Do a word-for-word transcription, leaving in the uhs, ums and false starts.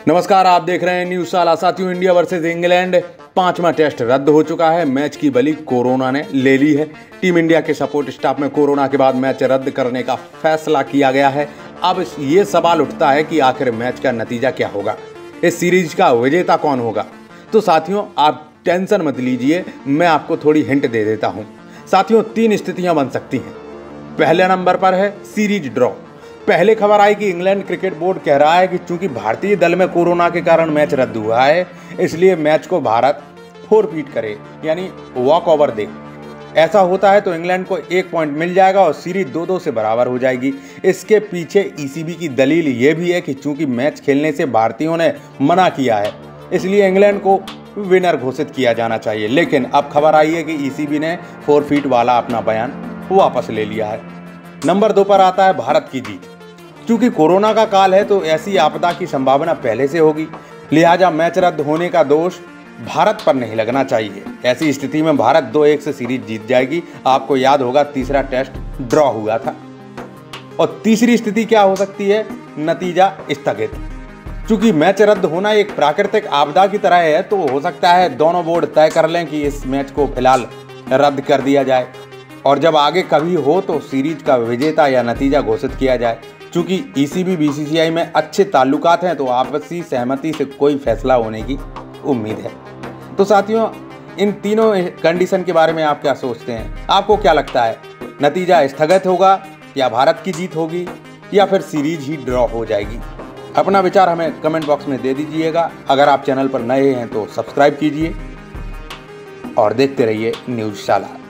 नमस्कार, आप देख रहे हैं न्यूज साला। साथियों, इंडिया वर्सेस इंग्लैंड पांचवा टेस्ट रद्द हो चुका है। मैच की बलि कोरोना ने ले ली है। टीम इंडिया के सपोर्ट स्टाफ में कोरोना के बाद मैच रद्द करने का फैसला किया गया है। अब ये सवाल उठता है कि आखिर मैच का नतीजा क्या होगा, इस सीरीज का विजेता कौन होगा। तो साथियों, आप टेंशन मत लीजिए, मैं आपको थोड़ी हिंट दे देता हूँ। साथियों, तीन स्थितियां बन सकती हैं। पहले नंबर पर है सीरीज ड्रॉ। पहले खबर आई कि इंग्लैंड क्रिकेट बोर्ड कह रहा है कि चूंकि भारतीय दल में कोरोना के कारण मैच रद्द हुआ है, इसलिए मैच को भारत फोरफीट करे, यानी वॉक ओवर दे। ऐसा होता है तो इंग्लैंड को एक पॉइंट मिल जाएगा और सीरीज दो दो से बराबर हो जाएगी। इसके पीछे ईसीबी की दलील ये भी है कि चूंकि मैच खेलने से भारतीयों ने मना किया है, इसलिए इंग्लैंड को विनर घोषित किया जाना चाहिए। लेकिन अब खबर आई है कि ईसीबी ने फोरफीट वाला अपना बयान वापस ले लिया है। नंबर दो पर आता है भारत की जीत। चूंकि कोरोना का काल है तो ऐसी आपदा की संभावना पहले से होगी, लिहाजा मैच रद्द होने का दोष भारत पर नहीं लगना चाहिए। ऐसी स्थिति में भारत दो एक से सीरीज जीत जाएगी। आपको याद होगा तीसरा टेस्ट ड्रॉ हुआ था। और तीसरी स्थिति क्या हो सकती है? नतीजा स्थगित। चूंकि मैच रद्द होना एक प्राकृतिक आपदा की तरह है, तो हो सकता है दोनों बोर्ड तय कर लें कि इस मैच को फिलहाल रद्द कर दिया जाए और जब आगे कभी हो तो सीरीज का विजेता या नतीजा घोषित किया जाए। चूंकि ईसीबी बीसीसीआई में अच्छे ताल्लुकात हैं, तो आपसी सहमति से कोई फैसला होने की उम्मीद है। तो साथियों, इन तीनों कंडीशन के बारे में आप क्या सोचते हैं? आपको क्या लगता है, नतीजा स्थगित होगा या भारत की जीत होगी या फिर सीरीज ही ड्रॉ हो जाएगी? अपना विचार हमें कमेंट बॉक्स में दे दीजिएगा। अगर आप चैनल पर नए हैं तो सब्सक्राइब कीजिए और देखते रहिए न्यूज साला।